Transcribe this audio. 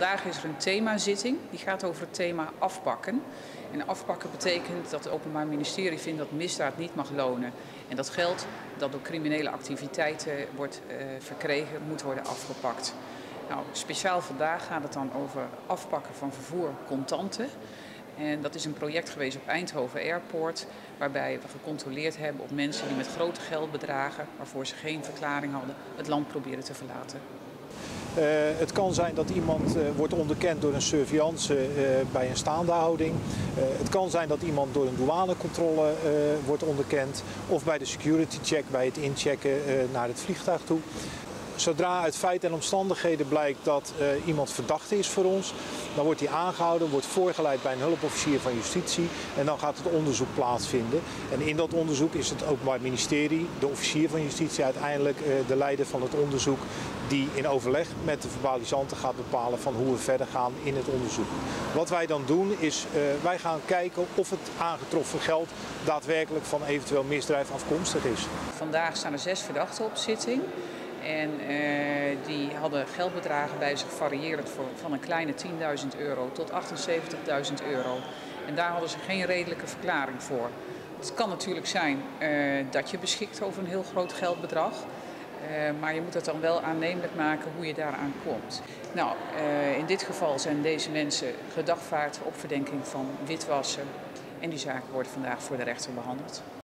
Vandaag is er een themazitting, die gaat over het thema afpakken. En afpakken betekent dat het Openbaar Ministerie vindt dat misdaad niet mag lonen. En dat geld dat door criminele activiteiten wordt verkregen, moet worden afgepakt. Nou, speciaal vandaag gaat het dan over afpakken van vervoer contanten. En dat is een project geweest op Eindhoven Airport, waarbij we gecontroleerd hebben op mensen die met grote geldbedragen, waarvoor ze geen verklaring hadden, het land proberen te verlaten. Het kan zijn dat iemand wordt onderkend door een surveillance bij een staande houding. Het kan zijn dat iemand door een douanecontrole wordt onderkend of bij de security check, bij het inchecken naar het vliegtuig toe. Zodra uit feiten en omstandigheden blijkt dat iemand verdachte is voor ons, dan wordt hij aangehouden, wordt voorgeleid bij een hulpofficier van justitie en dan gaat het onderzoek plaatsvinden. En in dat onderzoek is het Openbaar Ministerie, de officier van justitie uiteindelijk de leider van het onderzoek, die in overleg met de verbalisanten gaat bepalen van hoe we verder gaan in het onderzoek. Wat wij dan doen is, wij gaan kijken of het aangetroffen geld daadwerkelijk van eventueel misdrijf afkomstig is. Vandaag staan er 6 verdachten op zitting. En die hadden geldbedragen bij zich variërend van een kleine 10.000 euro tot 78.000 euro. En daar hadden ze geen redelijke verklaring voor. Het kan natuurlijk zijn dat je beschikt over een heel groot geldbedrag. Maar je moet het dan wel aannemelijk maken hoe je daaraan komt. Nou, in dit geval zijn deze mensen gedagvaard op verdenking van witwassen. En die zaken worden vandaag voor de rechter behandeld.